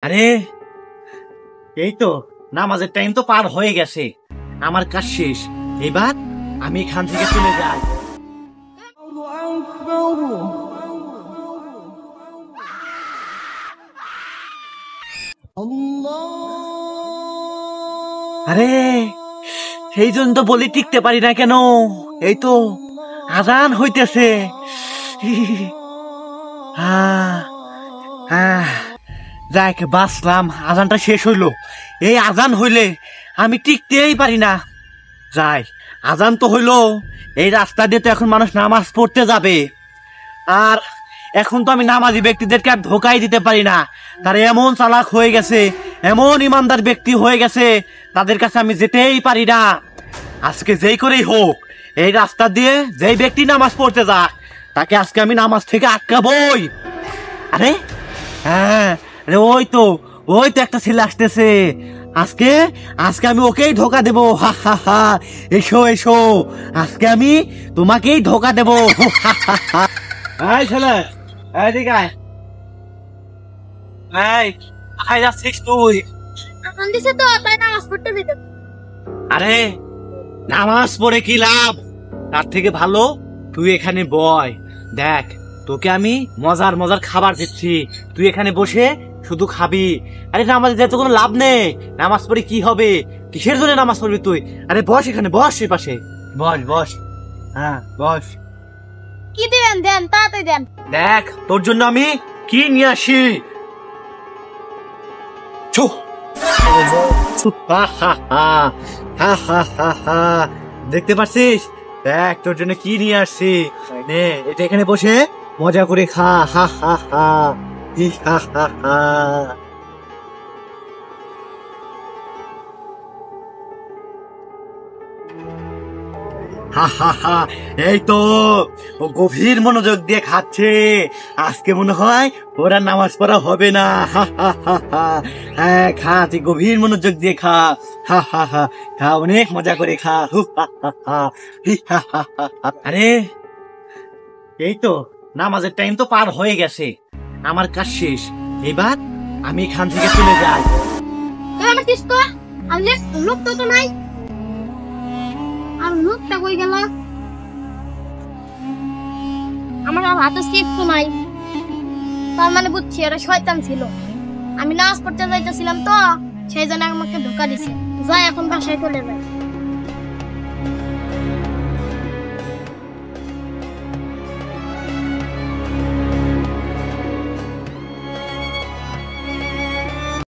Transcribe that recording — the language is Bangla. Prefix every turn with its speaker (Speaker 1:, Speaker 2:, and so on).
Speaker 1: আরে এই তো নামাজের টাইম তো পার হয়ে গেছে, আমার কাজ শেষ। এবার আমি এখান থেকে চলে যাই। আরে সেই জন্য তো বলি টিকতে পারি না কেন। এই তো আজান হইতেছে। যাক বাঁচলাম, আজানটা শেষ হইলো। এই আজান হইলে আমি টিকতেই পারি না। যাই, আজান তো হইলো, এই রাস্তা দিয়ে তো এখন মানুষ নামাজ পড়তে যাবে। আর এখন তো আমি নামাজি ব্যক্তিদেরকে আর ধোকাই দিতে পারি না। তারা এমন চালাক হয়ে গেছে, এমন ইমানদার ব্যক্তি হয়ে গেছে, তাদের কাছে আমি যেতেই পারি না। আজকে যেই করেই হোক, এই রাস্তা দিয়ে যেই ব্যক্তি নামাজ পড়তে যাক, তাকে আজকে আমি নামাজ থেকে আটকাবই। আরে হ্যাঁ, ওই তো একটা ছেলে আসতেছে। আজকে আজকে আমি ওকেই ধোকা দেবো। হা হা হা, এসো এসো, আজকে আমি তোমাকেই ধোকা দেবো। এই ছেলে, এদিকে আয়। এই কোথায় যাচ্ছিস তুই?
Speaker 2: দিছে তো তাই নামাজ পড়তে দিতে।
Speaker 1: আরে নামাজ পড়ে কি লাভ? তার থেকে ভালো তুই এখানে বয়। দেখ, তোকে আমি মজার মজার খাবার দিচ্ছি, তুই এখানে বসে শুধু খাবি। আরে নামাজ যেতে কোনো লাভ নেই, নামাজ পড়ে কি হবে? কিসের জন্য নামাজ পড়বি তুই? আরে বস এখানে, বস এই পাশে, বস বস। হ্যাঁ বস।
Speaker 2: কি দেন দেন তাড়াতাড়ি দেন।
Speaker 1: দেখ তোর জন্য আমি কি নিয়ে আসি। ছু। দেখতে পাচ্ছিস? দেখ তোর জন্য কি নিয়ে আসছি। নে এটা এখানে বসে মজা করে খা। হা হা হা, হা হা হা। হা হা হা, এই তো ও গভীর মনোযোগ দিয়ে খাচ্ছে। আজকে মনে হয় ওরা নামাজ পড়া হবে না। হা হা হা হা। হ্যাঁ খা, তুই গভীর মনোযোগ দিয়ে খা। হা হা হা, খা, অনেক মজা করে খা। হু হা হা হা, হি হা হা হা। আরে এই তো নামাজের টাইম তো পার হয়ে গেছে, আমার কাজ শেষ। এবার আমি এখান থেকে চলে যাই।
Speaker 2: আমার কিস্ত আমি লোক তো নাই। আর লোকটা কই গেল? আমার হাতে সিট তো নাই। তার মানে বুঝছি এরা শয়তান ছিল। আমি নামাজ পড়তে যাইতেছিলাম তো, সেই জন্য আমাকে ধোকা দিছে। যাই এখন বাসায় চলে যাই।